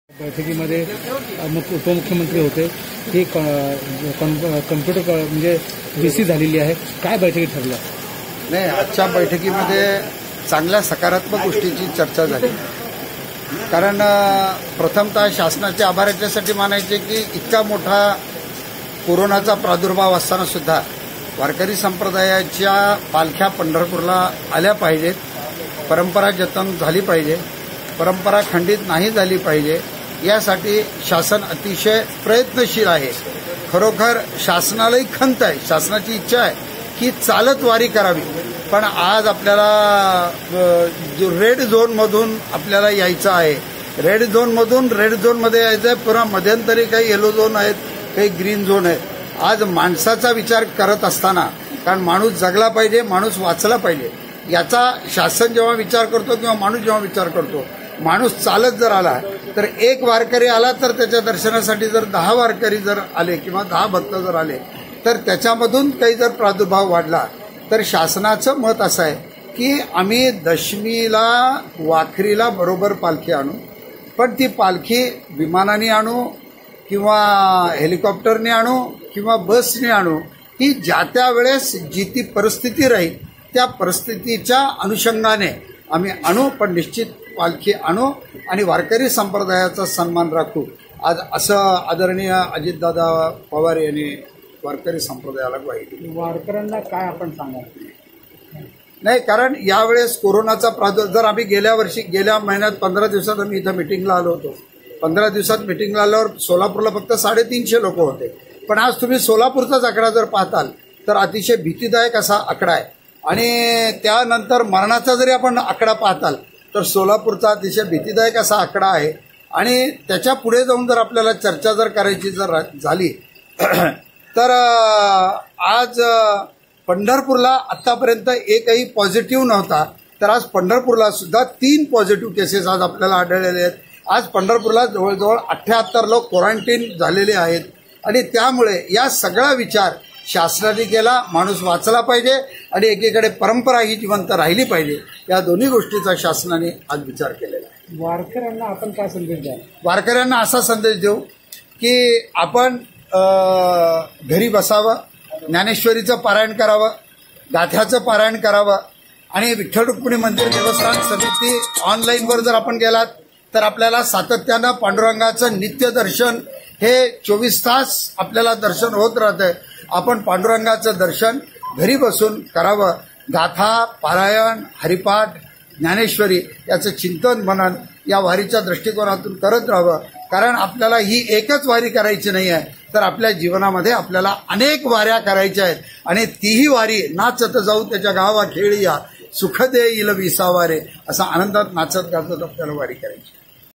बैठकीमध्ये उपमुख्यमंत्री होते. ही कम्प्युटर म्हणजे VC झालेली आहे. काय बैठकीत ठरलं? नाही, आजच्या बैठकीमध्ये चांगल्या सकारात्मक गोष्टीची चर्चा झाली. कारण प्रथमतः शासनाचे आभार याच्यासाठी मानायचे की इतका मोठा कोरोनाचा प्रादुर्भाव असताना सुद्धा वारकरी संप्रदायाच्या पालख्या पंढरपूरला आल्या पाहिजेत. परंपरा जतन झाली पाहिजे, परंपरा खंडित नाही झाली पाहिजे, यासाठी शासन अतिशय प्रयत्नशील आहे. खरोखर शासनालाही खंत आहे, शासनाची इच्छा आहे की चालत वारी करावी. पण आज आपल्याला रेड झोनमधून आपल्याला यायचं आहे. रेड झोनमध्ये यायचं आहे. पुन्हा मध्यंतरी काही येलो झोन आहेत, काही ग्रीन झोन आहेत. आज माणसाचा विचार करत असताना, कारण माणूस जगला पाहिजे, माणूस वाचला पाहिजे, याचा शासन जेव्हा विचार करतो किंवा माणूस जेव्हा विचार करतो, माणूस चालत जर आला तर एक वारकरी आला तर त्याच्या दर्शनासाठी जर 10 वारकरी जर आले किंवा 10 भक्त जर आले तर त्याच्यामधून काही जर प्रादुर्भाव वाढला तर शासनाचं मत असं आहे की आम्ही दशमीला वाखरीला बरोबर पालखी आणू. पण ती पालखी विमानाने आणू किंवा हेलिकॉप्टरने आणू किंवा बसने आणू, ही ज्या त्या वेळेस जी ती परिस्थिती राहील त्या परिस्थितीच्या अनुषंगाने आम्ही आणू. पण निश्चित पालखी आणू आणि वारकरी संप्रदायाचा सन्मान राखू. आज असं आदरणीय अजितदादा पवार यांनी वारकरी संप्रदायाला ग्वाही दिली. वारकऱ्यांना काय आपण सांगा? नाही, कारण यावेळेस कोरोनाचा प्रादुर्भाव, जर आम्ही गेल्या महिन्यात 15 दिवसात आम्ही इथं मिटिंगला आलो होतो. 15 दिवसात मिटिंगला आल्यावर सोलापूरला फक्त 350 लोक होते. पण आज तुम्ही सोलापूरचाच आकडा जर पाहताल तर अतिशय भीतीदायक असा आकडा आहे. आणि त्यानंतर मरणाचा जरी आपण आकडा पाहताल तर सोलापूरचा अतिशय भीतीदायक असा आकडा आहे. आणि त्याच्या पुढे जाऊन जर आपल्याला चर्चा जर करायची जर झाली तर आज पंढरपूरला आतापर्यंत एकही पॉझिटिव्ह नव्हता, तर आज पंढरपूरला सुद्धा 3 पॉझिटिव्ह केसेस आज आपल्याला आढळलेले आहेत. आज पंढरपूरला जवळजवळ 78 लोक क्वारंटाईन झालेले आहेत. आणि त्यामुळे या सगळा विचार शासनाने केला. माणूस वाचला पाहिजे आणि एकीकडे परंपरा ही जिवंत राहिली पाहिजे, या दोन्ही गोष्टीचा शासनाने आज विचार केलेला आहे. वारकऱ्यांना आपण काय संदेश द्या? वारकऱ्यांना असा संदेश देऊ की आपण घरी बसावं, ज्ञानेश्वरीचं पारायण करावं, गाथ्याचं पारायण करावं. आणि विठ्ठल रुक्मिणी मंदिर देवस्थान समिती ऑनलाईनवर जर आपण गेलात तर आपल्याला सातत्यानं पांडुरंगाचं नित्य दर्शन हे 24 तास आपल्याला दर्शन होत राहतंय. आपण पांडुरंगाचं दर्शन घरी बसून करावं. गाथा, पारायण, हरिपाठ, ज्ञानेश्वरी याचं चिंतन मनन या वारीच्या दृष्टिकोनातून करत राहावं. कारण आपल्याला ही एकच वारी करायची नाही आहे, तर आपल्या जीवनामध्ये आपल्याला अनेक वाऱ्या करायच्या आहेत. आणि तीही वारी नाचत जाऊ त्याच्या गावा खेळी या, सुख देईल विसावारे, असा आनंदात नाचत गाचत आपल्याला वारी करायची.